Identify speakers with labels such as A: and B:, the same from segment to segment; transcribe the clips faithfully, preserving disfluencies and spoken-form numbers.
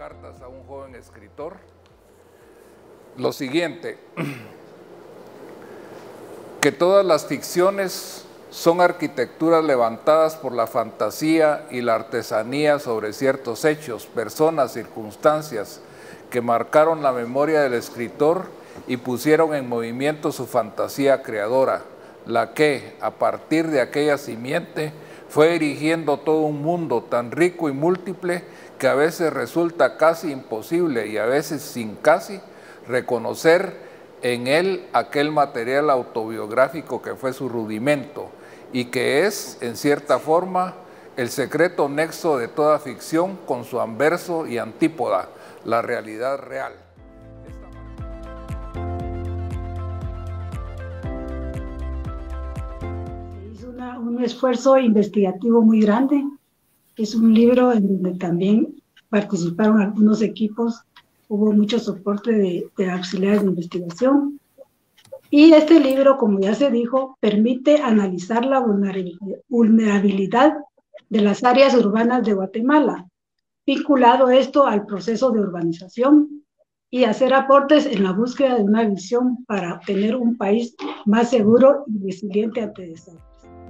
A: Cartas a un joven escritor. Lo siguiente, que todas las ficciones son arquitecturas levantadas por la fantasía y la artesanía sobre ciertos hechos, personas, circunstancias que marcaron la memoria del escritor y pusieron en movimiento su fantasía creadora, la que, a partir de aquella simiente, fue erigiendo todo un mundo tan rico y múltiple que a veces resulta casi imposible y a veces sin casi reconocer en él aquel material autobiográfico que fue su rudimento y que es, en cierta forma, el secreto nexo de toda ficción con su anverso y antípoda, la realidad real.
B: Se hizo una, un esfuerzo investigativo muy grande. Es un libro en donde también participaron algunos equipos, hubo mucho soporte de, de auxiliares de investigación. Y este libro, como ya se dijo, permite analizar la vulnerabilidad de las áreas urbanas de Guatemala, vinculado esto al proceso de urbanización y hacer aportes en la búsqueda de una visión para tener un país más seguro y resiliente ante desastres.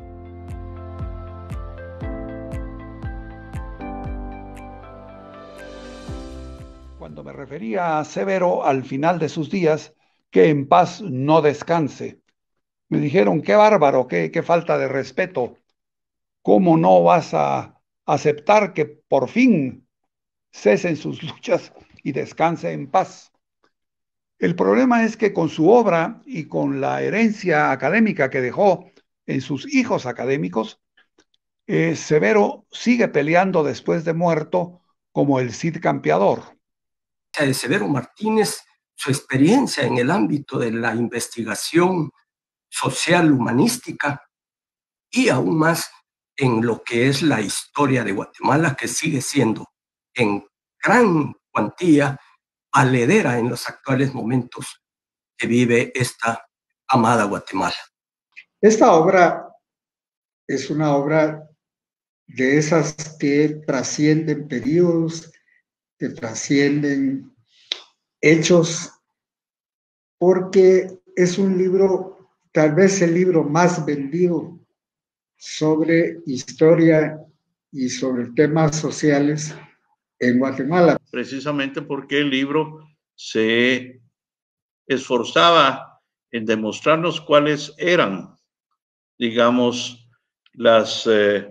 C: Cuando me refería a Severo al final de sus días, que en paz no descanse, me dijeron, qué bárbaro, qué, qué falta de respeto. ¿Cómo no vas a aceptar que por fin cesen sus luchas y descanse en paz? El problema es que con su obra y con la herencia académica que dejó en sus hijos académicos, eh, Severo sigue peleando después de muerto como el Cid Campeador.
D: De Severo Martínez, su experiencia en el ámbito de la investigación social humanística y aún más en lo que es la historia de Guatemala, que sigue siendo en gran cuantía valedera en los actuales momentos que vive esta amada Guatemala.
E: Esta obra es una obra de esas que trascienden periodos, que trascienden hechos, porque es un libro, tal vez el libro más vendido sobre historia y sobre temas sociales en Guatemala.
F: Precisamente porque el libro se esforzaba en demostrarnos cuáles eran, digamos, las eh,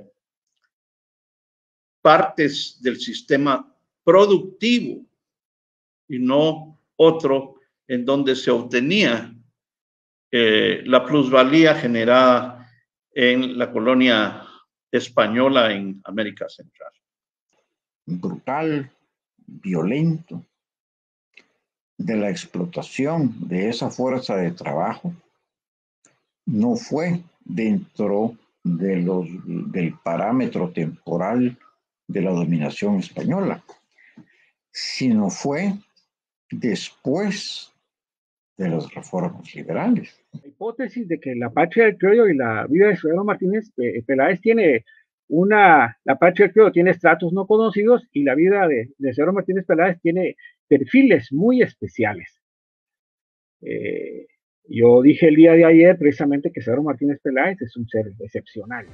F: partes del sistema productivo y no otro en donde se obtenía eh, la plusvalía generada en la colonia española en América Central.
G: Brutal, violento, de la explotación de esa fuerza de trabajo, no fue dentro de los, del parámetro temporal de la dominación española, sino fue después de las reformas liberales.
H: La hipótesis de que la patria del criollo y la vida de Severo Martínez eh, Peláez tiene una, la patria del criollo tiene estratos no conocidos y la vida de, de Severo Martínez Peláez tiene perfiles muy especiales. Eh, yo dije el día de ayer precisamente que Severo Martínez Peláez es un ser excepcional.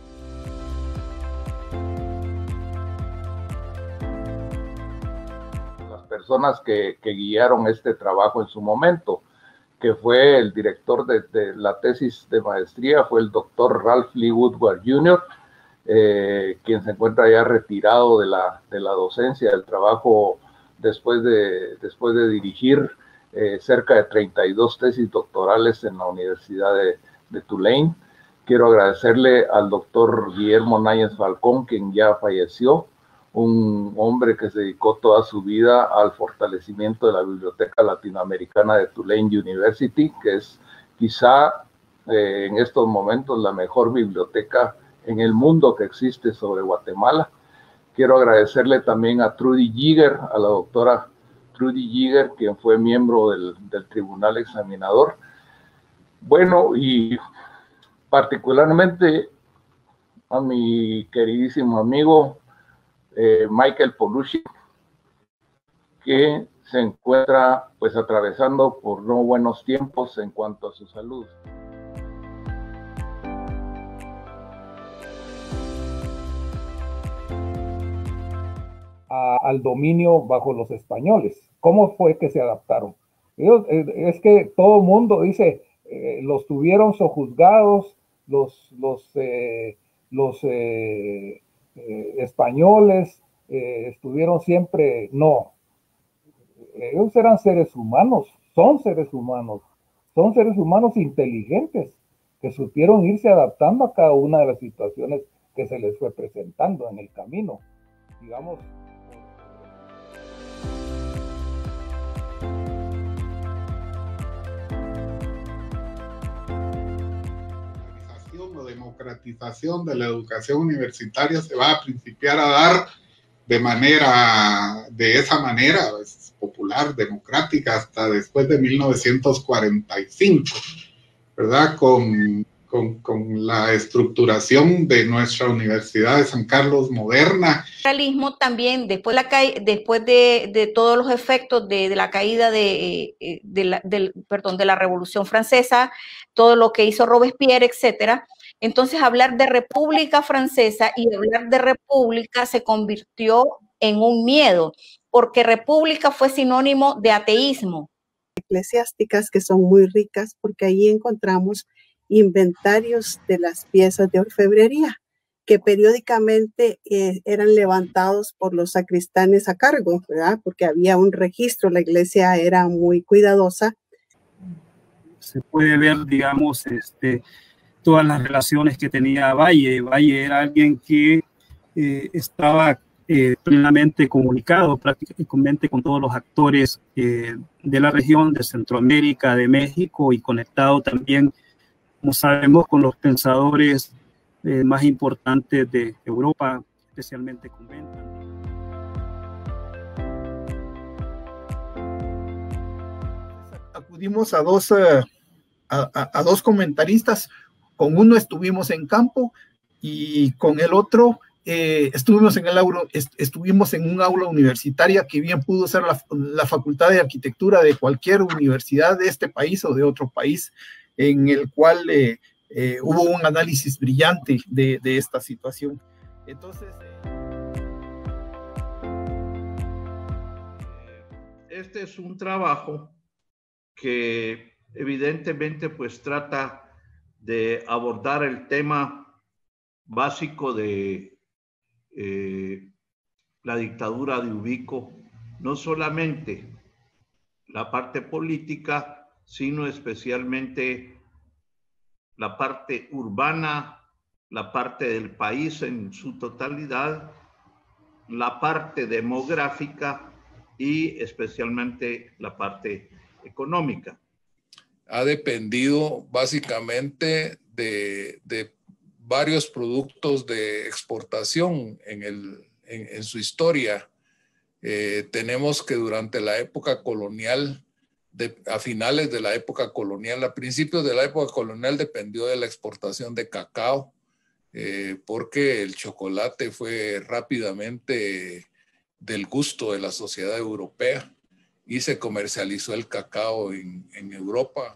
A: Las personas que, que guiaron este trabajo en su momento, que fue el director de, de la tesis de maestría, fue el doctor Ralph Lee Woodward junior, eh, quien se encuentra ya retirado de la, de la docencia, del trabajo después de, después de dirigir eh, cerca de treinta y dos tesis doctorales en la Universidad de, de Tulane. Quiero agradecerle al doctor Guillermo Náñez Falcón, quien ya falleció, un hombre que se dedicó toda su vida al fortalecimiento de la Biblioteca Latinoamericana de Tulane University, que es quizá eh, en estos momentos la mejor biblioteca en el mundo que existe sobre Guatemala. Quiero agradecerle también a Trudy Giger, a la doctora Trudy Giger, quien fue miembro del, del Tribunal Examinador. Bueno, y particularmente a mi queridísimo amigo eh, Michael Polucci, que se encuentra pues atravesando por no buenos tiempos en cuanto a su salud.
I: A, al dominio bajo los españoles. ¿Cómo fue que se adaptaron? Ellos, eh, es que todo el mundo dice, eh, los tuvieron sojuzgados, los, los, eh, los eh, eh, españoles eh, estuvieron siempre, no. Ellos eran seres humanos, son seres humanos, son seres humanos inteligentes que supieron irse adaptando a cada una de las situaciones que se les fue presentando en el camino, digamos.
J: La democratización de la educación universitaria se va a principiar a dar de manera, de esa manera pues, popular, democrática, hasta después de mil novecientos cuarenta y cinco, ¿verdad? Con, con, con la estructuración de nuestra Universidad de San Carlos moderna.
K: Realismo también, después, la ca después de, de todos los efectos de, de la caída de, de, la, de, perdón, de la Revolución Francesa, todo lo que hizo Robespierre, etcétera. Entonces, hablar de República Francesa y hablar de República se convirtió en un miedo, porque República fue sinónimo de ateísmo.
L: Eclesiásticas que son muy ricas, porque ahí encontramos inventarios de las piezas de orfebrería que periódicamente eh, eran levantados por los sacristanes a cargo, ¿verdad? Porque había un registro, la iglesia era muy cuidadosa.
M: Se puede ver, digamos, este, todas las relaciones que tenía Valle. Valle era alguien que eh, estaba eh, plenamente comunicado prácticamente con todos los actores eh, de la región, de Centroamérica, de México, y conectado también, como sabemos, con los pensadores eh, más importantes de Europa, especialmente con Bentham.
N: Acudimos a dos, uh, a, a, a dos comentaristas. Con uno estuvimos en campo y con el otro eh, estuvimos, en el aula, est estuvimos en un aula universitaria que bien pudo ser la, la Facultad de Arquitectura de cualquier universidad de este país o de otro país, en el cual eh, eh, hubo un análisis brillante de, de esta situación. Entonces,
F: este es un trabajo que evidentemente pues trata de abordar el tema básico de eh, la dictadura de Ubico, no solamente la parte política, sino especialmente la parte urbana, la parte del país en su totalidad, la parte demográfica y especialmente la parte económica.
O: Ha dependido básicamente de, de varios productos de exportación en, el, en, en su historia. Eh, tenemos que durante la época colonial, de, a finales de la época colonial, a principios de la época colonial dependió de la exportación de cacao, eh, porque el chocolate fue rápidamente del gusto de la sociedad europea y se comercializó el cacao en, en Europa.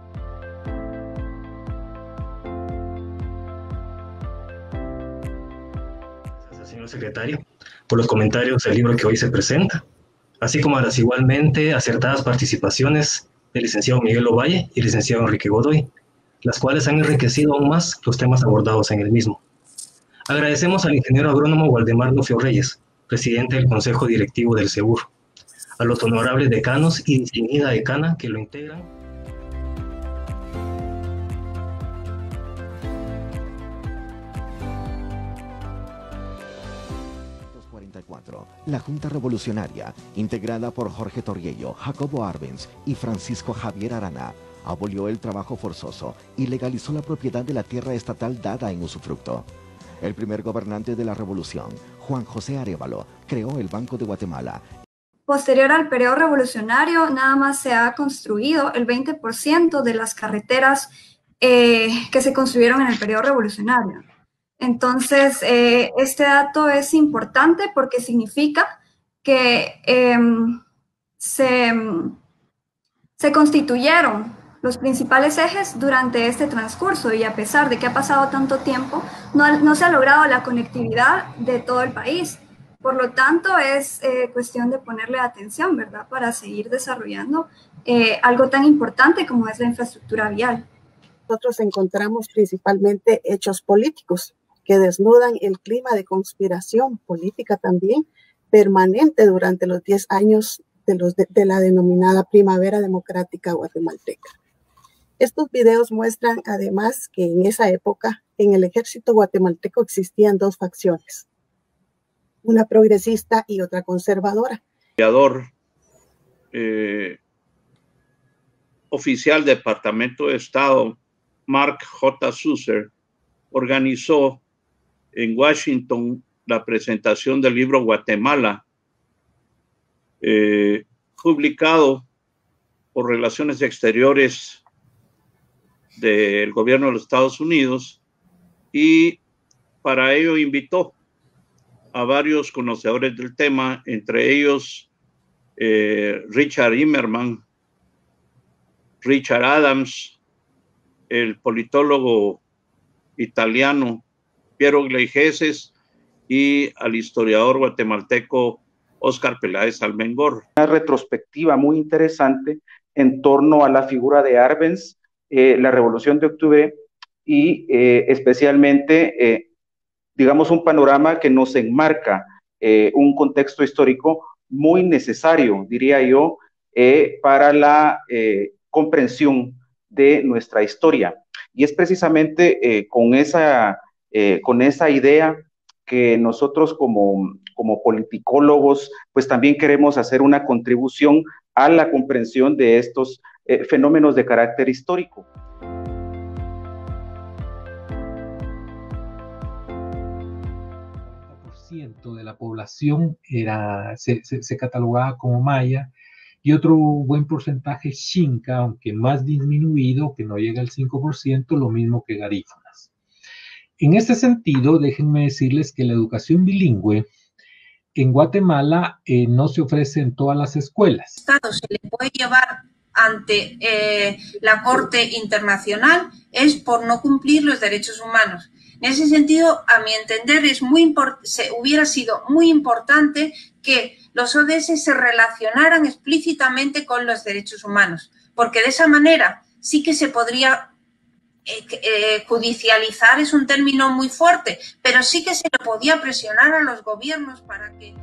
P: Gracias, señor secretario, por los comentarios del libro que hoy se presenta, así como a las igualmente acertadas participaciones del licenciado Miguel Ovalle y el licenciado Enrique Godoy, las cuales han enriquecido aún más los temas abordados en el mismo. Agradecemos al ingeniero agrónomo Waldemar Nufio Reyes, presidente del Consejo Directivo del SEBUR, a los honorables decanos y distinguida decana que lo integran.
Q: cuarenta y cuatro. La Junta Revolucionaria, integrada por Jorge Torriello, Jacobo Arbenz y Francisco Javier Arana, abolió el trabajo forzoso y legalizó la propiedad de la tierra estatal dada en usufructo. El primer gobernante de la revolución, Juan José Arévalo, creó el Banco de Guatemala.
R: Posterior al periodo revolucionario, nada más se ha construido el veinte por ciento de las carreteras eh, que se construyeron en el periodo revolucionario. Entonces, eh, este dato es importante porque significa que eh, se, se constituyeron los principales ejes durante este transcurso y a pesar de que ha pasado tanto tiempo, no, no se ha logrado la conectividad de todo el país. Por lo tanto, es eh, cuestión de ponerle atención, ¿verdad?, para seguir desarrollando eh, algo tan importante como es la infraestructura vial.
L: Nosotros encontramos principalmente hechos políticos que desnudan el clima de conspiración política también permanente durante los diez años de, los de, de la denominada Primavera Democrática Guatemalteca. Estos videos muestran además que en esa época en el ejército guatemalteco existían dos facciones, una progresista y otra conservadora.
F: El eh, oficial del Departamento de Estado, Mark J. Susser, organizó en Washington la presentación del libro Guatemala, eh, publicado por Relaciones Exteriores del gobierno de los Estados Unidos, y para ello invitó a varios conocedores del tema, entre ellos eh, Richard Immerman, Richard Adams, el politólogo italiano Piero Gleijeses y al historiador guatemalteco Óscar Peláez Almengor.
S: Una retrospectiva muy interesante en torno a la figura de Arbenz, eh, la Revolución de Octubre y eh, especialmente, eh, digamos, un panorama que nos enmarca eh, un contexto histórico muy necesario, diría yo, eh, para la eh, comprensión de nuestra historia. Y es precisamente eh, con, esa, eh, con esa idea que nosotros como, como politicólogos, pues también queremos hacer una contribución a la comprensión de estos eh, fenómenos de carácter histórico.
T: De la población era, se, se, se catalogaba como maya y otro buen porcentaje xinca, aunque más disminuido, que no llega al cinco por ciento, lo mismo que garífunas. En este sentido, déjenme decirles que la educación bilingüe en Guatemala eh, no se ofrece en todas las escuelas.
U: Estado se le puede llevar ante eh, la Corte Internacional es por no cumplir los derechos humanos. En ese sentido, a mi entender, es muy se, hubiera sido muy importante que los O D S se relacionaran explícitamente con los derechos humanos, porque de esa manera sí que se podría eh, eh, judicializar, es un término muy fuerte, pero sí que se le podía presionar a los gobiernos para que...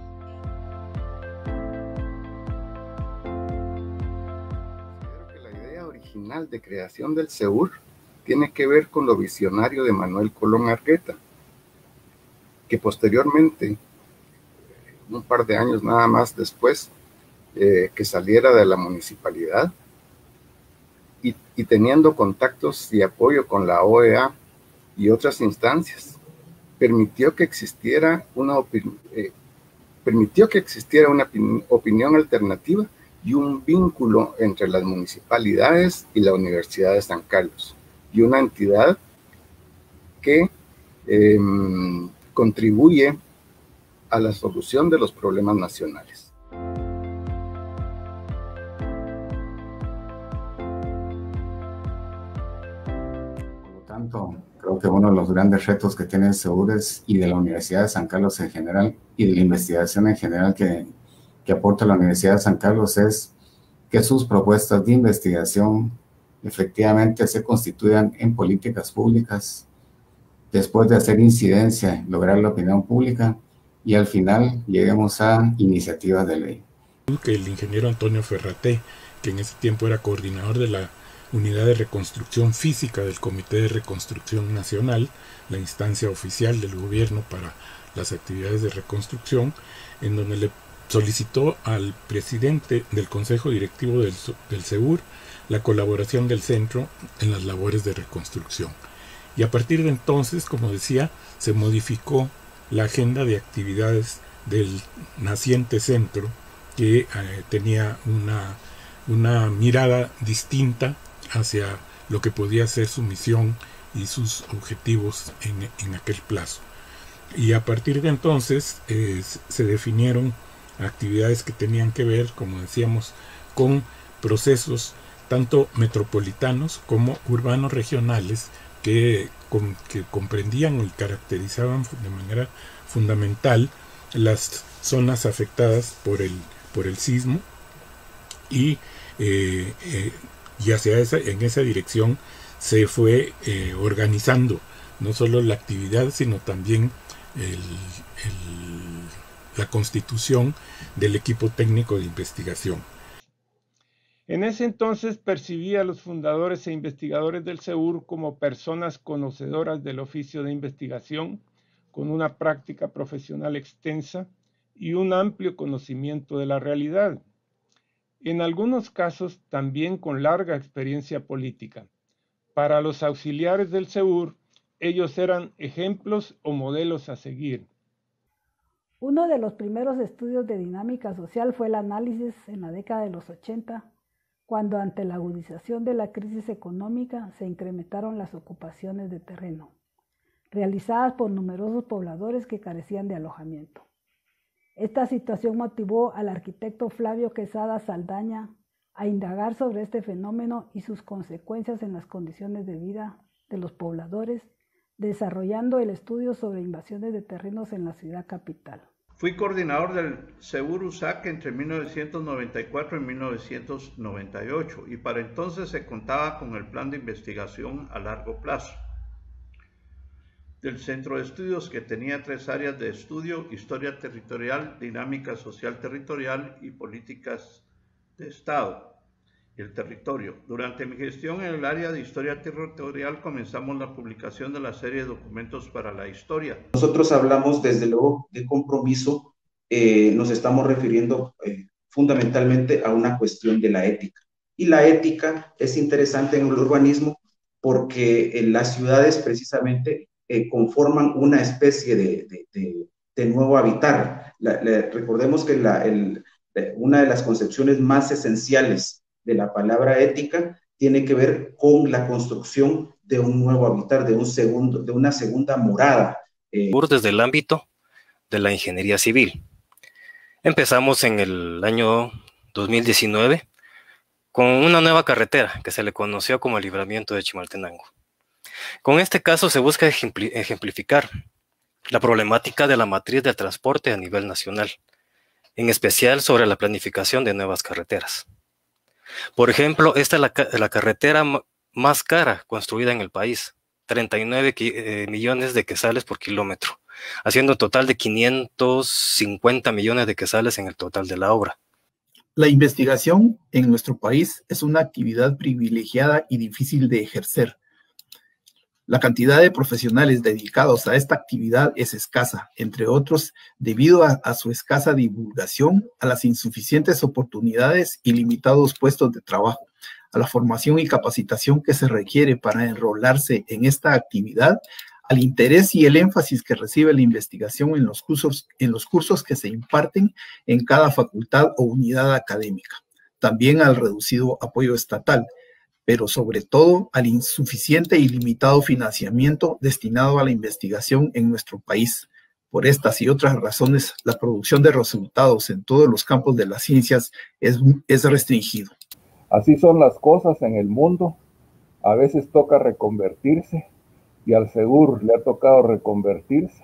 V: Creo que la idea original de creación del SEUR tiene que ver con lo visionario de Manuel Colón Argueta, que posteriormente, un par de años nada más después eh, que saliera de la municipalidad y, y teniendo contactos y apoyo con la O E A y otras instancias, permitió que existiera una, opini eh, permitió que existiera una opinión alternativa y un vínculo entre las municipalidades y la Universidad de San Carlos, y una entidad que eh, contribuye a la solución de los problemas nacionales.
W: Por lo tanto, creo que uno de los grandes retos que tiene el SEUR es, y de la Universidad de San Carlos en general, y de la investigación en general que, que aporta la Universidad de San Carlos, es que sus propuestas de investigación efectivamente se constituyan en políticas públicas, después de hacer incidencia, lograr la opinión pública, y al final lleguemos a iniciativas de ley.
X: Que el ingeniero Antonio Ferraté, que en ese tiempo era coordinador de la Unidad de Reconstrucción Física del Comité de Reconstrucción Nacional, la instancia oficial del gobierno para las actividades de reconstrucción, en donde le solicitó al presidente del Consejo Directivo del, del SEUR la colaboración del centro en las labores de reconstrucción. Y a partir de entonces, como decía, se modificó la agenda de actividades del naciente centro, que eh, tenía una, una mirada distinta hacia lo que podía ser su misión y sus objetivos en, en aquel plazo. Y a partir de entonces eh, se definieron actividades que tenían que ver, como decíamos, con procesos tanto metropolitanos como urbanos regionales que, con, que comprendían y caracterizaban de manera fundamental las zonas afectadas por el, por el sismo, y, eh, eh, y hacia esa, en esa dirección se fue eh, organizando no solo la actividad, sino también el, el, la constitución del equipo técnico de investigación.
B: En ese entonces percibía a los fundadores e investigadores del SEUR como personas conocedoras del oficio de investigación, con una práctica profesional extensa y un amplio conocimiento de la realidad. En algunos casos también con larga experiencia política. Para los auxiliares del SEUR, ellos eran ejemplos o modelos a seguir.
C: Uno de los primeros estudios de dinámica social fue el análisis en la década de los ochenta, cuando ante la agudización de la crisis económica se incrementaron las ocupaciones de terreno, realizadas por numerosos pobladores que carecían de alojamiento. Esta situación motivó al arquitecto Flavio Quesada Saldaña a indagar sobre este fenómeno y sus consecuencias en las condiciones de vida de los pobladores, desarrollando el estudio sobre invasiones de terrenos en la ciudad capital.
F: Fui coordinador del SEUR U S A C entre mil novecientos noventa y cuatro y mil novecientos noventa y ocho, y para entonces se contaba con el plan de investigación a largo plazo del Centro de Estudios, que tenía tres áreas de estudio: historia territorial, dinámica social territorial y políticas de Estado y el territorio. Durante mi gestión en el área de historia territorial comenzamos la publicación de la serie de documentos para la historia.
S: Nosotros hablamos desde luego de compromiso, eh, nos estamos refiriendo eh, fundamentalmente a una cuestión de la ética. Y la ética es interesante en el urbanismo porque en las ciudades precisamente eh, conforman una especie de, de, de, de nuevo habitar. La, la, recordemos que la, el, una de las concepciones más esenciales de la palabra ética tiene que ver con la construcción de un nuevo habitar, de, un segundo, de una segunda morada.
P: Eh. Desde el ámbito de la ingeniería civil. Empezamos en el año dos mil diecinueve con una nueva carretera que se le conoció como el libramiento de Chimaltenango. Con este caso se busca ejemplificar la problemática de la matriz del transporte a nivel nacional, en especial sobre la planificación de nuevas carreteras. Por ejemplo, esta es la, la carretera más cara construida en el país, treinta y nueve eh, millones de quetzales por kilómetro, haciendo un total de quinientos cincuenta millones de quetzales en el total de la obra.
N: La investigación en nuestro país es una actividad privilegiada y difícil de ejercer. La cantidad de profesionales dedicados a esta actividad es escasa, entre otros, debido a, a su escasa divulgación, a las insuficientes oportunidades y limitados puestos de trabajo, a la formación y capacitación que se requiere para enrolarse en esta actividad, al interés y el énfasis que recibe la investigación en los cursos, en los cursos que se imparten en cada facultad o unidad académica, también al reducido apoyo estatal, pero sobre todo al insuficiente y limitado financiamiento destinado a la investigación en nuestro país. Por estas y otras razones, la producción de resultados en todos los campos de las ciencias es, es restringido.
I: Así son las cosas en el mundo. A veces toca reconvertirse, y al SEUR le ha tocado reconvertirse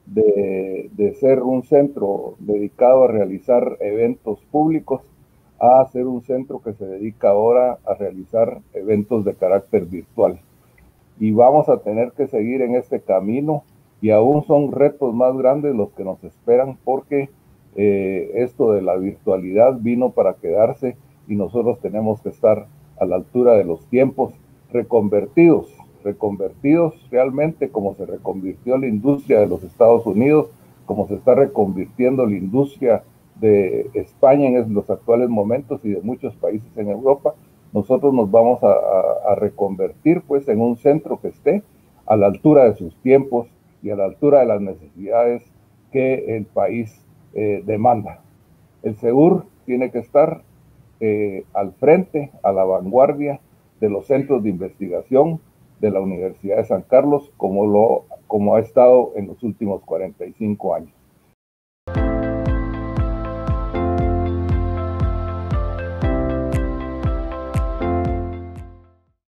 I: de, de ser un centro dedicado a realizar eventos públicos a ser un centro que se dedica ahora a realizar eventos de carácter virtual. Y vamos a tener que seguir en este camino, y aún son retos más grandes los que nos esperan, porque eh, esto de la virtualidad vino para quedarse y nosotros tenemos que estar a la altura de los tiempos, reconvertidos, reconvertidos realmente como se reconvirtió la industria de los Estados Unidos, como se está reconvirtiendo la industria de España en los actuales momentos y de muchos países en Europa. Nosotros nos vamos a, a, a reconvertir pues en un centro que esté a la altura de sus tiempos y a la altura de las necesidades que el país eh, demanda. El SEUR tiene que estar eh, al frente, a la vanguardia de los centros de investigación de la Universidad de San Carlos, como, lo, como ha estado en los últimos cuarenta y cinco años.